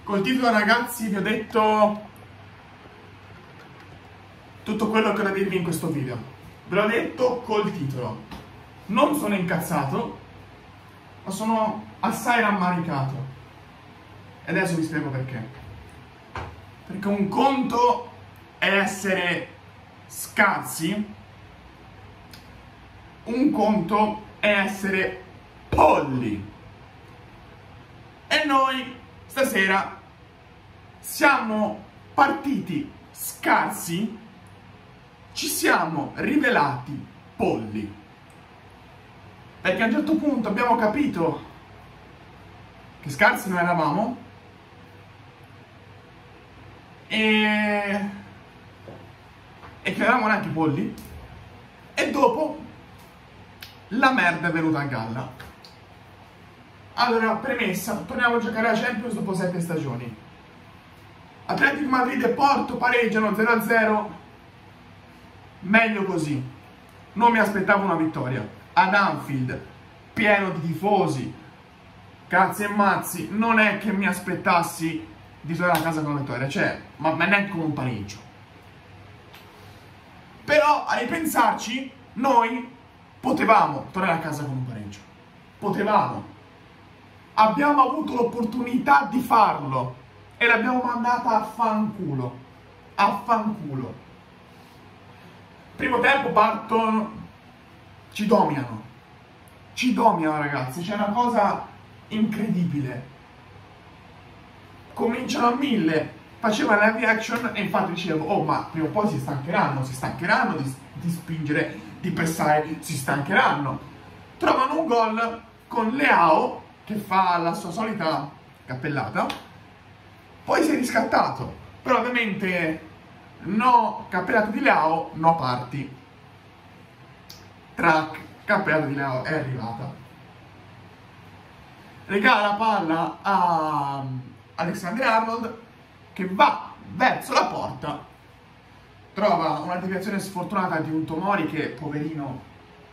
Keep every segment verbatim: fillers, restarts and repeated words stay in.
Col titolo, ragazzi, vi ho detto tutto quello che ho da dirvi in questo video. Ve l'ho detto col titolo. Non sono incazzato, ma sono assai rammaricato. E adesso vi spiego perché. Perché un conto è essere scarsi, un conto è essere polli. E noi stasera siamo partiti scarsi, ci siamo rivelati polli. Perché a un certo punto abbiamo capito che scarsi non eravamo e, e che eravamo neanche polli, e dopo la merda è venuta a galla. Allora, premessa, torniamo a giocare a Champions dopo sette stagioni. Atletico Madrid e Porto pareggiano zero a zero. Meglio così. Non mi aspettavo una vittoria. Ad Anfield, pieno di tifosi, cazzi e mazzi, non è che mi aspettassi di tornare a casa con una vittoria. Cioè, ma neanche con un pareggio. Però, a ripensarci, noi potevamo tornare a casa con un pareggio. Potevamo. Abbiamo avuto l'opportunità di farlo e l'abbiamo mandata a fanculo. A fanculo. Primo tempo partono, ci dominano. Ci dominano, ragazzi. C'è una cosa incredibile. Cominciano a mille, facevano la reaction e infatti dicevo, oh, ma prima o poi si stancheranno, si stancheranno di, di spingere, di pressare, si stancheranno. Trovano un gol con Leao che fa la sua solita cappellata, poi si è riscattato, però ovviamente no cappellata di Leao, no parti. Track, cappellata di Leao è arrivata, regala la palla a Alexander-Arnold che va verso la porta, trova una deviazione sfortunata di un Tomori che, poverino,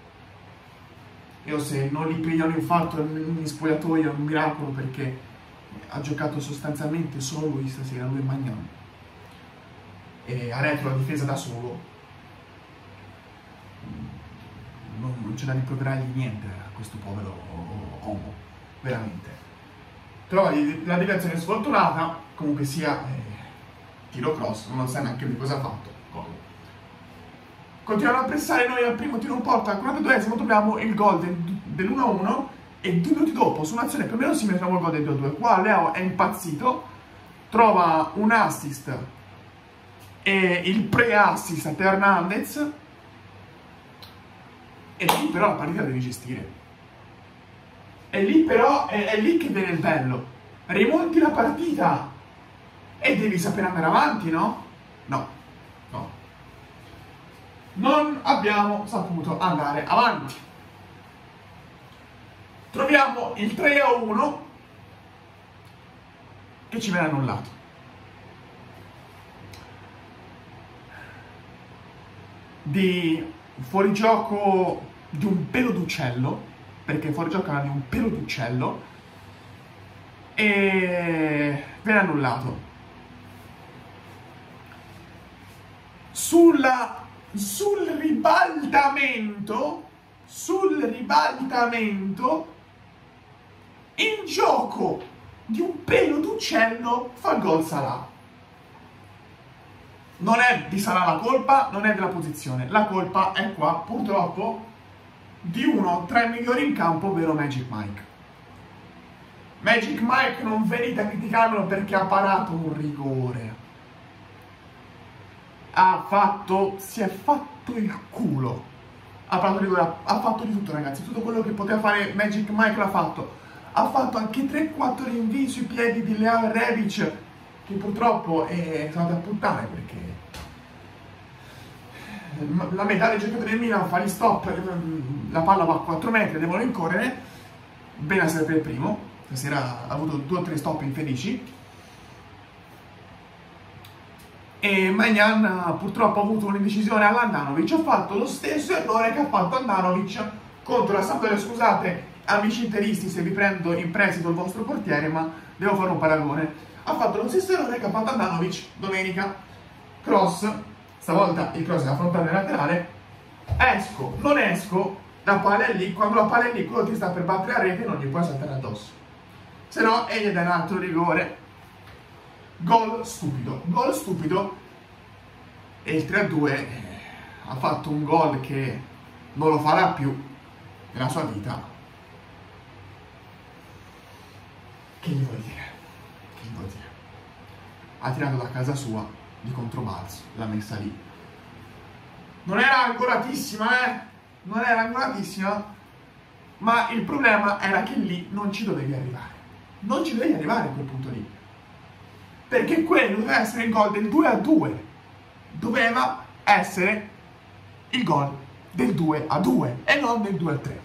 io se non gli pigliano infarto in spogliatoio è un miracolo, perché ha giocato sostanzialmente solo lui stasera, lui e Magnan. E ha retro la difesa da solo. Non, non c'è da rimproverargli niente a questo povero uomo, veramente. Trova la deviazione sfortunata, comunque sia, eh, tiro cross, non sa neanche di cosa ha fatto. Continuiamo a pressare noi al primo tiro in porta, al quarantaduesimo troviamo il gol del, dell'uno a uno e due minuti dopo, su un'azione più o meno simile, troviamo il gol del due a due. Qua Leao è impazzito, trova un assist e il pre-assist a Teo Hernandez, e lì però la partita devi gestire. E lì però è, è lì che viene il bello. Rimonti la partita e devi sapere andare avanti, no? No, no. Non abbiamo saputo andare avanti. Troviamo il tre a uno che ci viene annullato. Di fuorigioco di un pelo d'uccello, perché fuorigioco era di un pelo d'uccello, e viene annullato. Sulla Sul ribaltamento, sul ribaltamento, in gioco di un pelo d'uccello fa gol Salah. Non è di Salah la colpa, non è della posizione, la colpa è qua, purtroppo, di uno tra i migliori in campo, ovvero Magic Mike. Magic Mike non venite a criticarlo perché ha parato un rigore. Ha fatto, si è fatto il culo, ha fatto, rigore, ha fatto di tutto, ragazzi, tutto quello che poteva fare Magic Mike l'ha fatto. Ha fatto anche tre quattro rinvii sui piedi di Leao e Rebic, che purtroppo è stata a puttane, perché la metà dei giocatori del Milan fa gli stop, la palla va a quattro metri, devono rincorrere. Bene a essere per il primo, stasera ha avuto due o tre stop infelici. E Magnan purtroppo ha avuto un'indecisione all'Andanovic, ha fatto lo stesso errore che ha fatto Andanovic contro la Sampdoria. Scusate amici interisti se vi prendo in prestito il vostro portiere, ma devo fare un paragone, ha fatto lo stesso errore che ha fatto Handanovic domenica. Cross, stavolta il cross è la frontale laterale, esco, non esco, la palla è lì, quando la palla è lì quello ti sta per battere a rete non gli puoi saltare addosso, se no egli dà un altro rigore. Gol stupido, gol stupido, e il tre a due eh, ha fatto un gol che non lo farà più nella sua vita. Che gli vuol dire? Che gli vuol dire? Ha tirato da casa sua di controbalzo, l'ha messa lì. Non era ancoratissima, eh? Non era ancoratissima, ma il problema era che lì non ci dovevi arrivare. Non ci dovevi arrivare a quel punto lì. Perché quello doveva essere il gol del due a due. Doveva essere il gol del due a due e non del due a tre.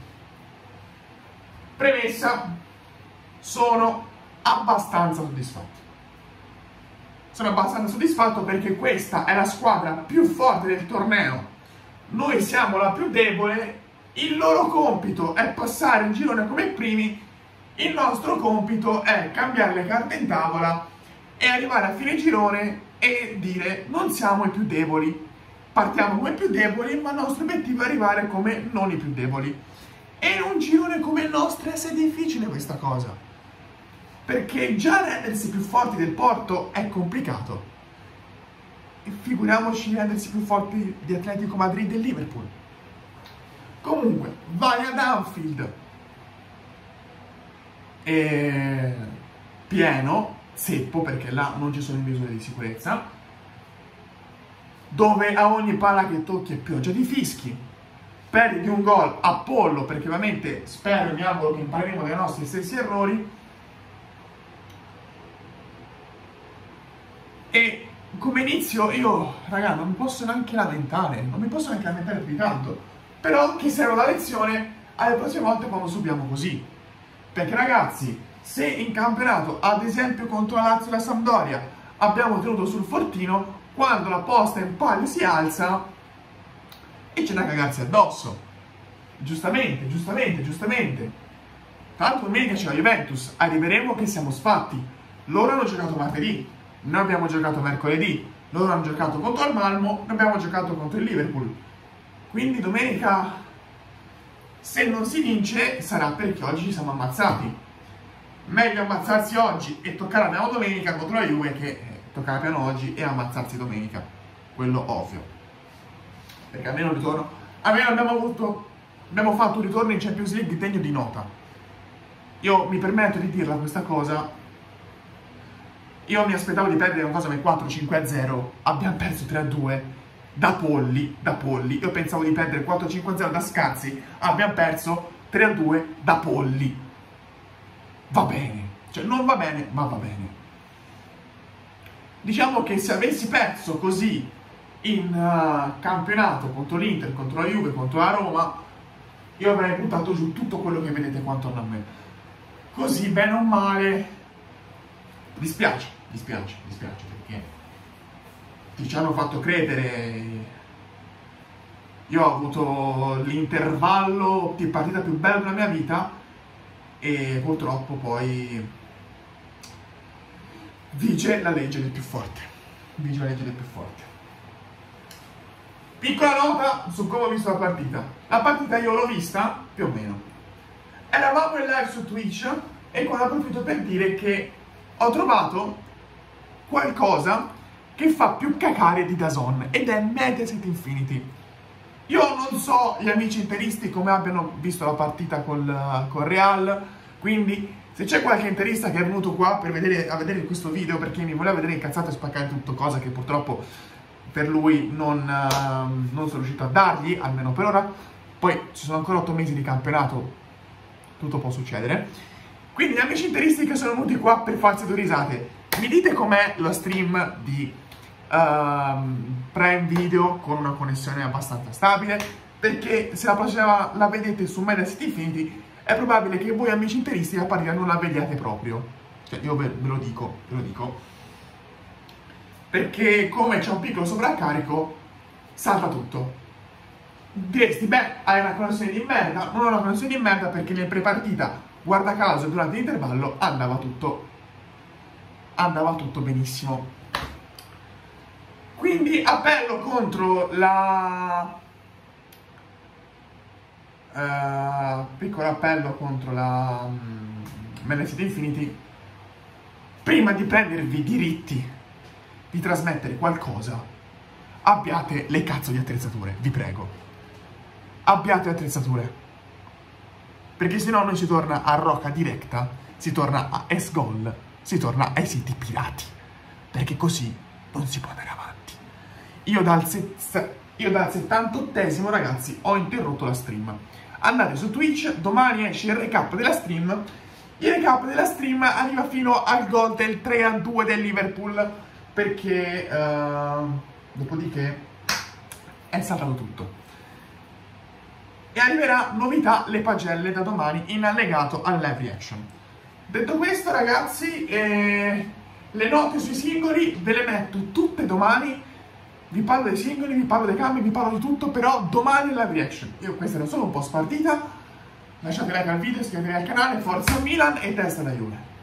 Premessa, sono abbastanza soddisfatto. Sono abbastanza soddisfatto perché questa è la squadra più forte del torneo. Noi siamo la più debole, il loro compito è passare in girone come primi, il nostro compito è cambiare le carte in tavola e arrivare a fine girone e dire non siamo i più deboli, partiamo come più deboli, ma il nostro obiettivo è arrivare come non i più deboli. E in un girone come il nostro è difficile questa cosa, perché già rendersi più forti del Porto è complicato, e figuriamoci rendersi più forti di Atletico Madrid e Liverpool. Comunque vai ad Anfield e pieno zeppo, perché là non ci sono misure di sicurezza, dove a ogni palla che tocchi è pioggia di fischi, perdi un gol a pollo, perché ovviamente spero e mi auguro che impareremo dai nostri stessi errori. E come inizio io, raga, non mi posso neanche lamentare, non mi posso neanche lamentare più di tanto, però che serve la lezione alle prossime volte quando subiamo così, perché ragazzi, se in campionato, ad esempio contro la Lazio e la Sampdoria, abbiamo tenuto sul fortino, quando la posta in palio si alza e c'è da cagarsi addosso. Giustamente, giustamente, giustamente. Tanto domenica c'è la Juventus, arriveremo che siamo sfatti. Loro hanno giocato martedì, noi abbiamo giocato mercoledì, loro hanno giocato contro il Malmo, noi abbiamo giocato contro il Liverpool. Quindi domenica, se non si vince, sarà perché oggi ci siamo ammazzati. Meglio ammazzarsi oggi e toccare la piano domenica contro la Juve che toccare la piano oggi e ammazzarsi domenica. Quello ovvio. Perché almeno ritorno. Almeno abbiamo avuto. Abbiamo fatto un ritorno in Champions League degno di nota. Io mi permetto di dirla questa cosa. Io mi aspettavo di perdere una cosa come quattro cinque a zero. Abbiamo perso tre a due. Da polli. Da polli. Io pensavo di perdere quattro cinque a zero da scazzi. Abbiamo perso tre a due da polli. Va bene, cioè non va bene, ma va bene. Diciamo che se avessi perso così in uh, campionato contro l'Inter, contro la Juve, contro la Roma, io avrei buttato giù tutto quello che vedete qua attorno a me. Così, bene o male, dispiace, dispiace, dispiace, perché ci hanno fatto credere. Io ho avuto l'intervallo di partita più bello della mia vita, e purtroppo poi vige la legge del più forte. Vige la legge del più forte. Piccola nota su come ho visto la partita. La partita io l'ho vista più o meno. Eravamo in live su Twitch e qua approfitto per dire che ho trovato qualcosa che fa più cacare di D A Z N ed è Mediaset Infinity. Io non so gli amici interisti come abbiano visto la partita col, col Real, quindi se c'è qualche interista che è venuto qua per vedere, a vedere questo video perché mi voleva vedere incazzato e spaccare tutto, cosa che purtroppo per lui non, uh, non sono riuscito a dargli, almeno per ora. Poi ci sono ancora otto mesi di campionato, tutto può succedere. Quindi gli amici interisti che sono venuti qua per farsi due risate, mi dite com'è lo stream di Uh, Prime Video con una connessione abbastanza stabile, perché se la prossima la vedete su Mediaset Infinity è probabile che voi amici interisti la partita non la vediate proprio, cioè io ve, ve lo dico, ve lo dico perché come c'è un piccolo sovraccarico salta tutto. Diresti, beh, hai una connessione di merda. Non ho una connessione di merda perché nel prepartita, guarda caso, durante l'intervallo andava tutto andava tutto benissimo. Quindi appello contro la uh, piccolo appello contro la um, Man City Infinity: prima di prendervi i diritti di trasmettere qualcosa, abbiate le cazzo di attrezzature, vi prego, abbiate attrezzature, perché sennò noi si torna a Rocca Directa, si torna a S-Goal, si torna ai siti pirati, perché così non si può andare avanti. Io dal, io dal settantottesimo, ragazzi, ho interrotto la stream. Andate su Twitch, domani esce il recap della stream. Il recap della stream arriva fino al gol del tre a due del Liverpool, perché uh, dopodiché è saltato tutto. E arriverà novità le pagelle da domani in allegato al live reaction. Detto questo, ragazzi, eh, le note sui singoli ve le metto tutte domani. Vi parlo dei singoli, vi parlo dei cambi, vi parlo di tutto, però domani live reaction. Io questa era solo un po' spartita. Lasciate like al video, iscrivetevi al canale, forza Milan e testa da Juve.